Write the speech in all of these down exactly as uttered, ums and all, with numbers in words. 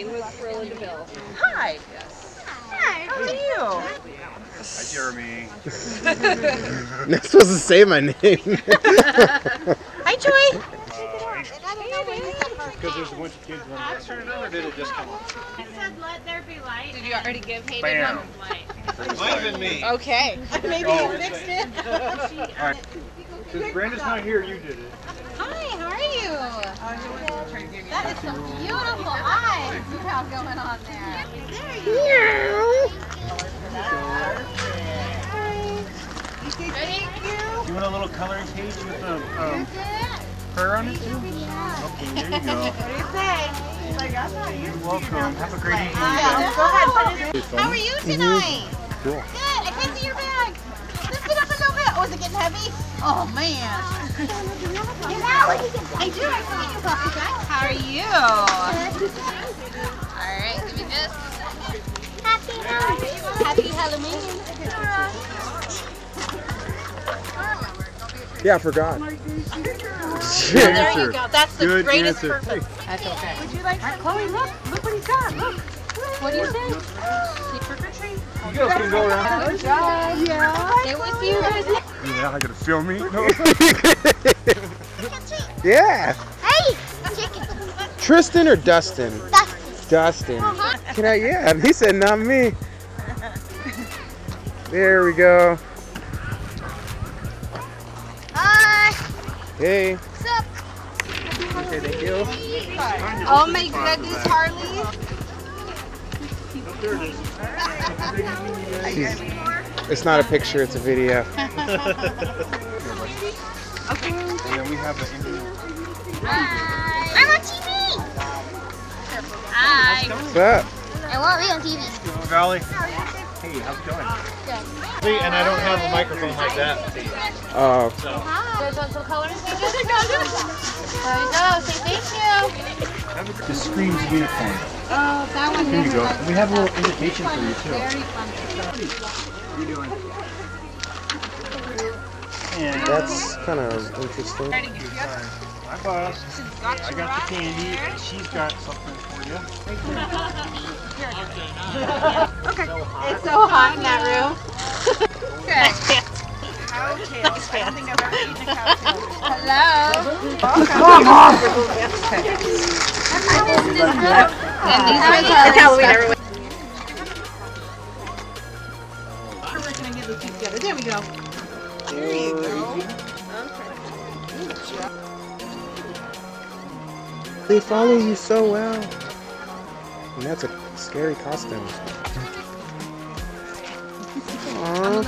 Sing with Thrilla DeVille. Hi. Yes. Hi. How are you? Hi, Jeremy. Not supposed to say my name. Hi, Joy. Because there's a bunch of kids running around. Turn it on, or did it just come on? It said, "Let there be light." Did you already give Hayden Bam. one? Light. Might have been me. Okay. Maybe Oh. you fixed it. All right. Since Brandon's not here, you did it. Hi, how are you? That is some beautiful eyes you have going on there. There you go. Thank you. You want a little coloring page with a um, prayer on it too? Okay, there you go. What do you say? You're welcome. Have a great evening. Go ahead. How are you tonight? Cool. Good. I can't see your bag. Lift it up a little bit. Oh, is it getting heavy? Oh, man. I do. I see you, Coffee Guy. How are you? All right. Give me this. Happy Halloween. Happy Halloween. Yeah, I forgot. There you go. That's the Good greatest answer. purpose. That's okay. Would you like some? Chloe, look. Look what he's got. Look. What do you say? Say trick or treat. You guys can go around. Good job. Yeah. Stay with you guys. Yeah, I gotta film me. No. Yeah. Hey, chicken. Tristan or Dustin? Dustin. Dustin. Uh-huh. Can I? Yeah. He said not me. There we go. Hi. Hey. What's up? Okay, thank you. Oh my goodness, Harley. She's, it's not a picture, it's a video. And then we have the Indian. Hi. I'm on T V. Hi. What's up? I won't be on T V. Valley. Hey, how's it going? See, and I don't have a microphone like that. Oh. So. You guys want some coloring pages? There you go. Say thank you. This screams unicorn. Oh, that one. Here you go. We have a little invitation for you too. Very fun. How you doing? And That's kind of interesting. hi, boss. I got the candy, and she's got something for you. Okay. It's so hot in that room. Good. Hello. And these are Halloween, everyone. There we go. There you go. They follow you so well. And that's a scary costume. Aww.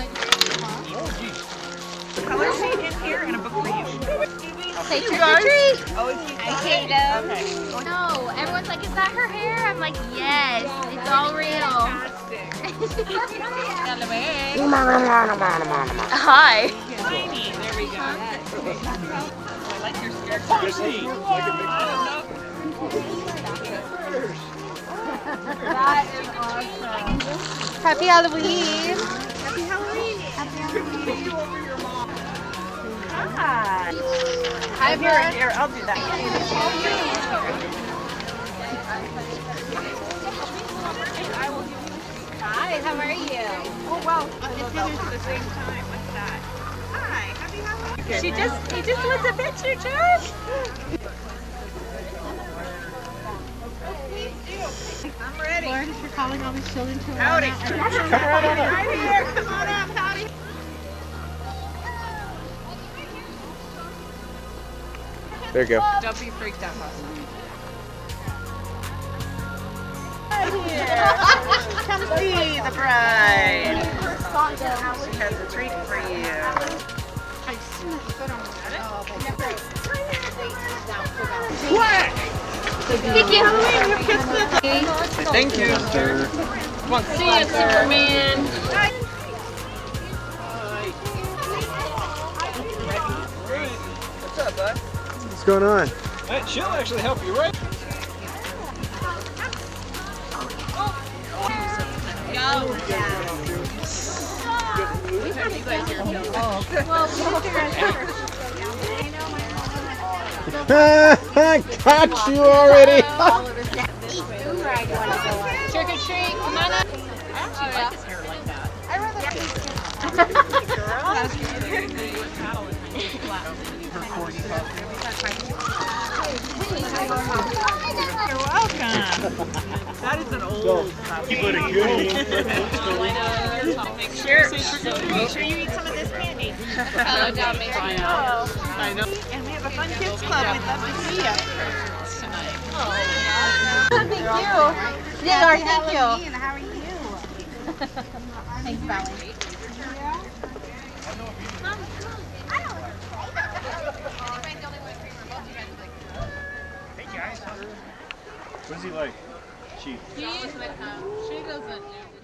Color paint in here and a book for you. Say trick or treat. Oh, I hate them. No, everyone's like, is that her hair? I'm like, yes, it's all real. Hi. Tiny. There we go. I like your skirt. That is awesome. Happy Halloween. Happy Halloween. Happy Halloween. Hi. Hi, Here, here, I'll do that. Hi, how are you? Oh, wow. It's dinner at the same time. What's that? Hi. Happy Halloween. She just, he just wants a picture, Josh. I'm ready. Lauren, you're calling all these children to Howdy. Come right on up. Right here. Come on up, Howdy. There you go. Don't be freaked out, Boston. Come see the bride. She has a treat for you. What? Thank you. Thank you, sir. Come on, see you, Superman. What's up, bud? What's going on? Hey, she'll actually help you, right? We have you guys here. I got you already. You're welcome. That is an old copy. You put a goodie. Make sure, make sure you eat some of this candy. Oh, don't make me know. I know. And we have a fun kids club. We'd love to see you. Thank you. Yeah, thank you. And how are you? Thanks, Valley. Hey guys. What is he like? She. She doesn't know.